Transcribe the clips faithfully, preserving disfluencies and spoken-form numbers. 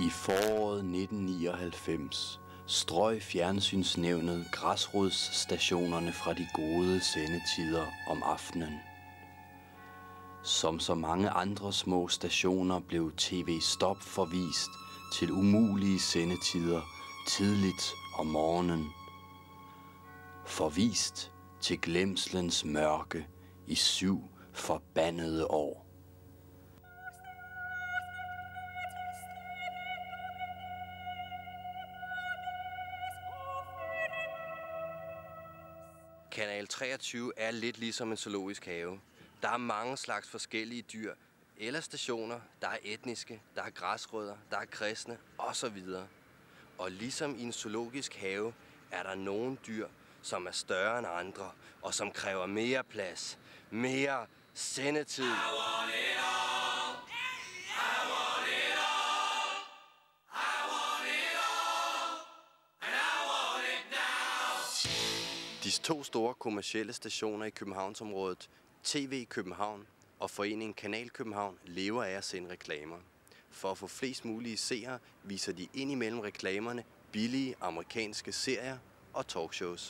I foråret nitten nioghalvfems strøg Fjernsynsnævnet græsrodsstationerne fra de gode sendetider om aftenen. Som så mange andre små stationer blev T V Stop forvist til umulige sendetider tidligt om morgenen. Forvist til glemslens mørke i syv forbandede år. Kanal treogtyve er lidt ligesom en zoologisk have. Der er mange slags forskellige dyr eller stationer. Der er etniske, der er græsrødder, der er kristne osv. Og ligesom i en zoologisk have er der nogle dyr, som er større end andre, og som kræver mere plads, mere sendetid. De to store kommercielle stationer i Københavnsområdet, T V København og Foreningen Kanal København, lever af at sende reklamer. For at få flest mulige seere, viser de ind imellem reklamerne billige amerikanske serier og talkshows.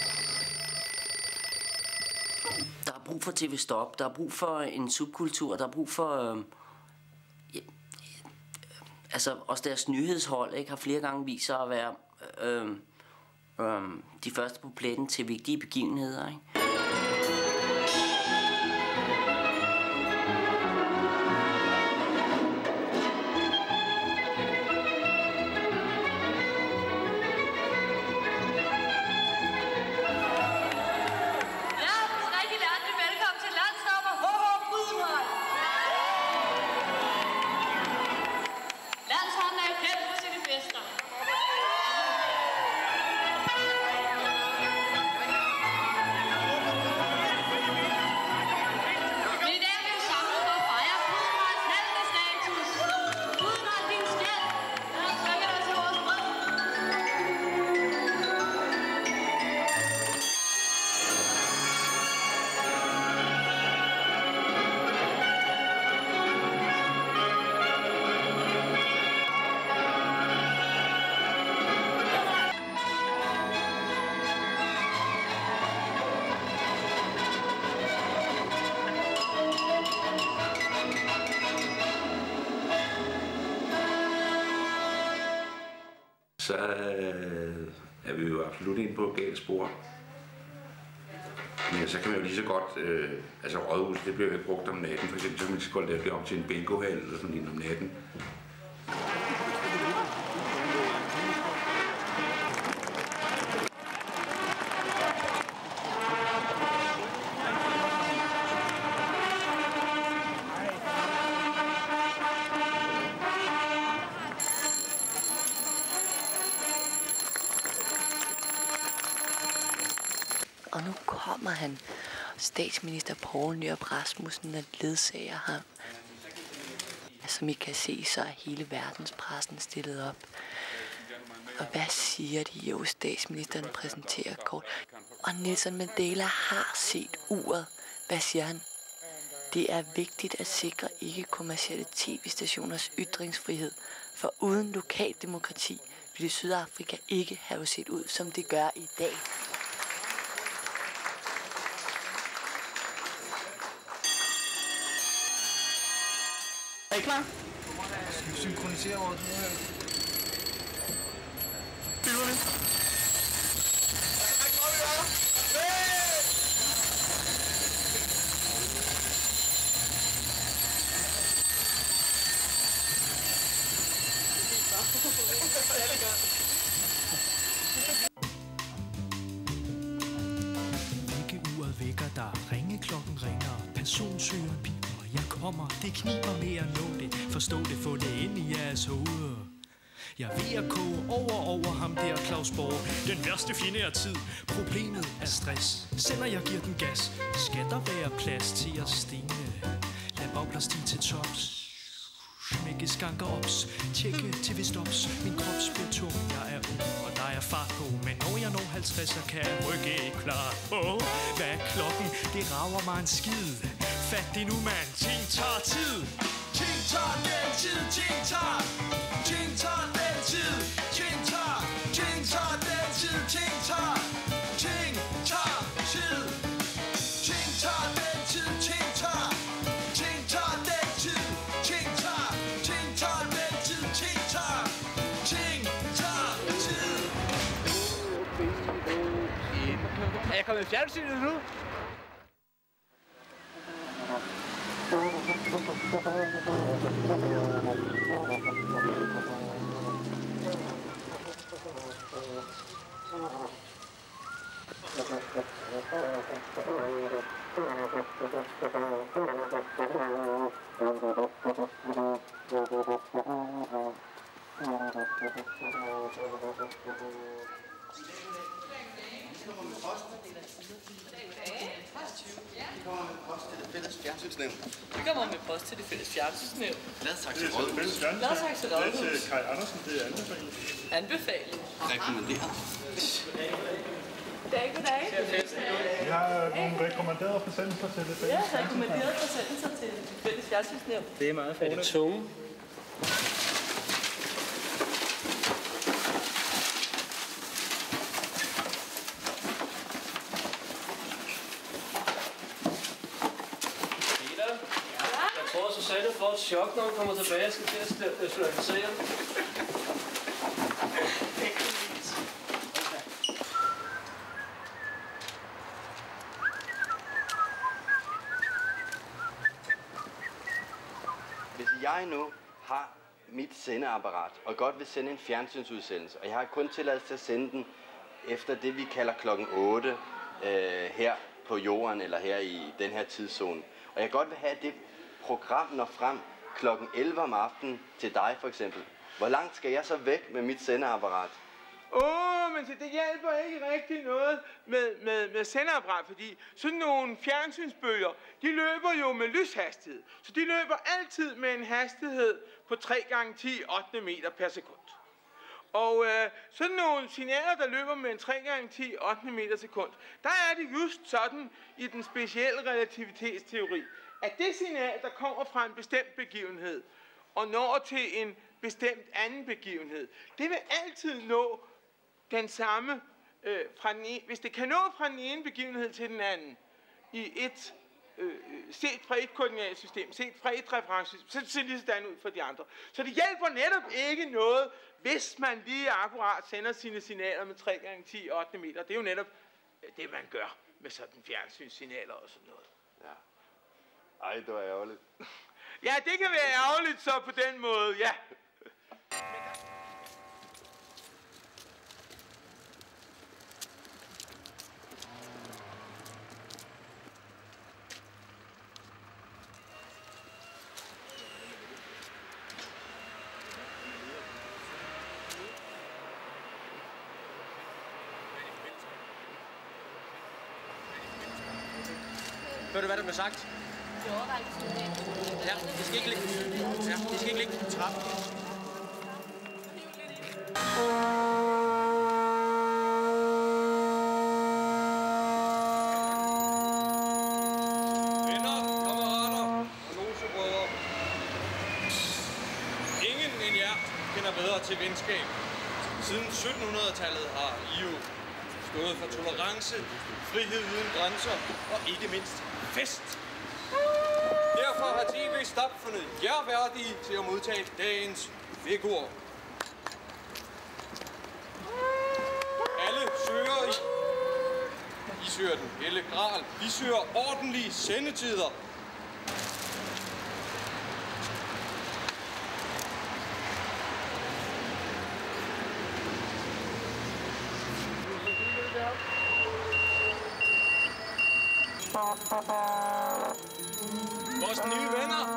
Der er brug for T V Stop, der er brug for en subkultur, der er brug for... Øh, ja, altså også deres nyhedshold, ikke, har flere gange vist sig at være... Øh, Um, de første på pletten til vigtige begivenheder, ikke? Så er vi jo absolut inde på galt spor. Men så kan man jo lige så godt, øh, altså rådhuset, det bliver jo ikke brugt om natten, for eksempel, så kan man lige så godt lave det om til en bingohal eller sådan en om natten. Og nu kommer han, statsminister Poul Nyrup Rasmussen, og ledsager ham. Som I kan se, så er hele verdenspressen stillet op. Og hvad siger de? Jo, statsministeren præsenterer kort. Og Nelson Mandela har set uret. Hvad siger han? Det er vigtigt at sikre ikke-kommercielle tv-stationers ytringsfrihed, for uden lokaldemokrati ville Sydafrika ikke have set ud, som det gør i dag. Er I klar? Skal vi synkronisere vores møde her? Billederne. Vækkeuret vækker dig, ringeklokken ringer, personsøgeren piper. Jeg kommer, det kniber med at nå det. Forstå det, få det ind i jeres hoveder. Jeg er ved at koge over over ham der Claus Borg. Den værste fjende er tid, problemet er stress. Selv når jeg giver den gas, skal der være plads til at stene. Lad bobler stige til tops. Smække skanker ops, tjekke T V Stops. Min krop bliver tung, jeg er ung, og der er fart på. Men når jeg når halvtredser, kan jeg rykke ikke klar på. Hvad er klokken? Det rager mig en skid. Fat det nu, mand. Ting tager tid. Ting tager den tid, ting tager. Ting tager den kommet i fjernsynet nu. Vi kommer med post til det fælles fjernsynsnævn. Glad tak til rådhuset. Glad tak til rådhuset. Det er til Kai Andersen, det er anbefalet. Anbefalet. Rekommenderet. Goddag, goddag. Vi har nogle rekommenderede forsendelser til det fælles. Ja, rekommenderede forsendelser til det fælles fjernsynsnævn. Det er meget fedt. Er det tunge? Susanne får et chok, når hun kommer tilbage og skal til at nationalisere. Hvis jeg nu har mit sendeapparat og godt vil sende en fjernsynsudsendelse, og jeg har kun tilladelse til at sende den efter det, vi kalder klokken otte øh, her på jorden, eller her i den her tidszone, og jeg godt vil have det program når frem klokken elleve om aftenen til dig for eksempel. Hvor langt skal jeg så væk med mit sendeapparat? Åh, oh, men det hjælper ikke rigtig noget med, med, med sendeapparat, fordi sådan nogle fjernsynsbølger, de løber jo med lyshastighed. Så de løber altid med en hastighed på tre gange ti ottende meter per sekund. Og øh, sådan nogle signaler, der løber med en tre gange ti ottende meter sekund, der er det just sådan i den specielle relativitetsteori, at det signal, der kommer fra en bestemt begivenhed, og når til en bestemt anden begivenhed, det vil altid nå den samme, øh, fra den ene, hvis det kan nå fra den ene begivenhed til den anden, i et, øh, set fra et koordinatsystem, set fra et referencesystem, så ser det lige sådan ud for de andre. Så det hjælper netop ikke noget, hvis man lige akkurat sender sine signaler med tre gange ti ottende meter. Det er jo netop det, man gør med sådan fjernsynssignaler og sådan noget. Ja. Ej, det var ærgerligt. Ja, det kan være ærgerligt så på den måde, ja. Hør du, hvad der blev sagt? Det overvejer ikke. Ja, det skal ikke ligge. Ja, det skal ikke ligge på trappen. Venner, kammerater og losebrødre. Ingen end jer kender bedre til venskab. Siden sytten hundrede-tallet har I jo stået for tolerance, frihed uden grænser og ikke mindst fest. Derfor har T V Stop fundet jer værdige til at modtage dagens vækord. Alle søger I. I søger den hellige gral. Vi søger ordentlige sendetider. Vores nye venner